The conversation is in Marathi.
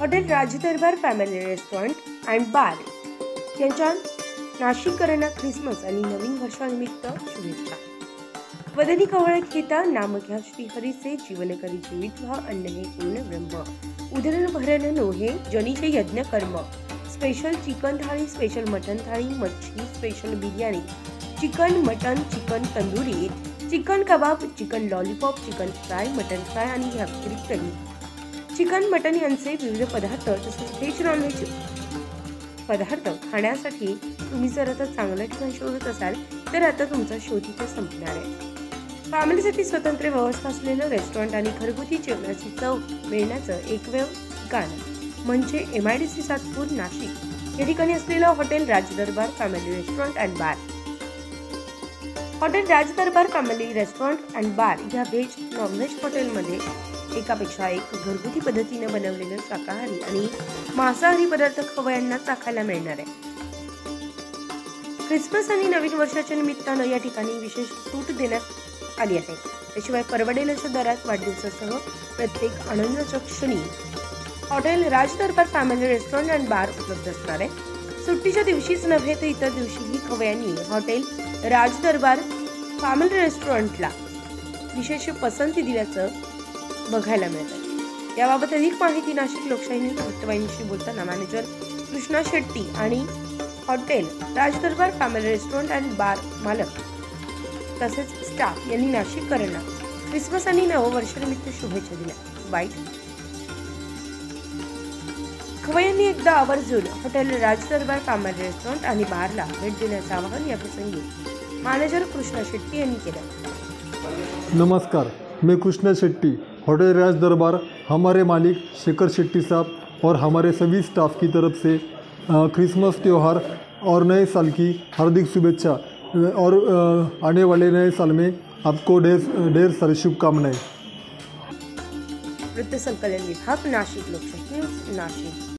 Hotel Rajdarbar family restaurant and bar यांच्या नाशिककरांना ख्रिसमस आणि नवीन वर्षानिमित्त शुभेच्छा। वदनी कवळ घेता नाम घ्या श्री हरीचे जीवन करी जीवित व्हा अन्न हे पूर्ण ब्रह्म उदरण भरण नोहे जनीचे यज्ञ कर्म। Special chicken thali, special mutton thali, मच्छी special biryani, chicken mutton, chicken tandoori, chicken kebab, chicken lollipop, chicken fry, mutton fry आणि या व्यतिरिक्त चिकन मटन यांचे विविध पदार्थ तसेच व्हेज नॉनव्हेज पदार्थ खाण्यासाठी तुम्ही जर आता चांगलं ठिकाण शोधत असाल तर आता तुमचा शोध इथे संपणार आहे। फॅमिलीसाठी स्वतंत्र व्यवस्था असलेलं रेस्टॉरंट आणि घरगुती जेवणाची चव मिळण्याचं एकमेव ठिकाण म्हणजे MIDC सातपूर नाशिक या ठिकाणी असलेलं hotel Rajdarbar family restaurant and bar. Hotel Rajdarbar family restaurant and bar या व्हेज नॉनव्हेज हॉटेलमध्ये एकापेक्षा एक घरगुती पद्धतीने बनवलेले शाकाहारी आणि मांसाहारी पदार्थ खवय्यांना चाखायला मिळणार आहे। ख्रिसमस आणि नवीन वर्षाच्या निमित्तानं या ठिकाणी विशेष सूट देण्यात आली आहे। त्याशिवाय परवडेल अशा दरात वाढदिवसासह प्रत्येक आनंदाच्या क्षणी hotel Rajdarbar family restaurant and bar उपलब्ध असणार आहे। सुट्टीच्या दिवशीच नव्हे तर इतर दिवशीही खवय्यांनी हॉटेल राजदरबार फॅमिली रेस्टॉरंटला विशेष पसंती दिल्याचं बघायला मिळतं। याबाबत अधिक माहिती नाशिक लोकशाही वृत्तवाहिनीशी बोलताना मॅनेजर कृष्णा शेट्टी आणि hotel Rajdarbar family restaurant and bar मालक तसेच स्टाफ यांनी नाशिककरांना ख्रिसमस आणि नववर्षानिमित्त शुभेच्छा दिल्या। वाईट खवय्यांनी एकदा आवर्जून हॉटेल राजदरबार फॅमिली रेस्टॉरंट आणि बारला भेट देण्याचं आवाहन या प्रसंगी मॅनेजर कृष्णा शेट्टी यांनी केलं। नमस्कार, मैं कृष्णा शेट्टी, होटल राज दरबार हमारे मालिक शेखर शेट्टी साहब और हमारे सभी स्टाफ की तरफ से क्रिसमस त्यौहार और नए साल की हार्दिक शुभेच्छा और आने वाले नए साल में आपको ढेर सारी शुभकामनाएं। वृत्त संकलन विभाग नाशिक लोकशाही न्यूज नाशिक।